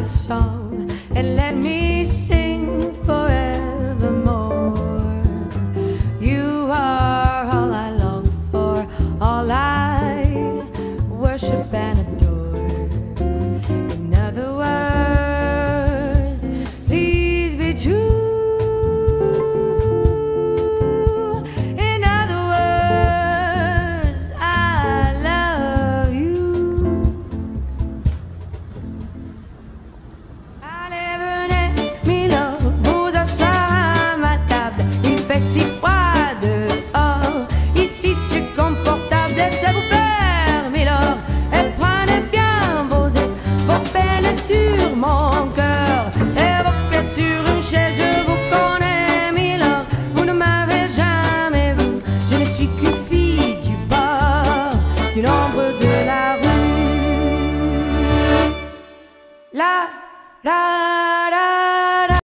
this song and let me sing forevermore. You are all I long for, all I worship and adore. In other words, please be true. In other words, I love you. Allez, venez, Milord, vous asseoir à ma table. Il fait si froid dehors, ici c'est confortable. Laissez-vous faire, Milord, et prenez bien vos ailes, vos peines sur mon cœur et vos pieds sur une chaise. Je vous connais, Milord, vous ne m'avez jamais vu. Je ne suis qu'une fille du bord, qu'une ombre de la rue. La la la la.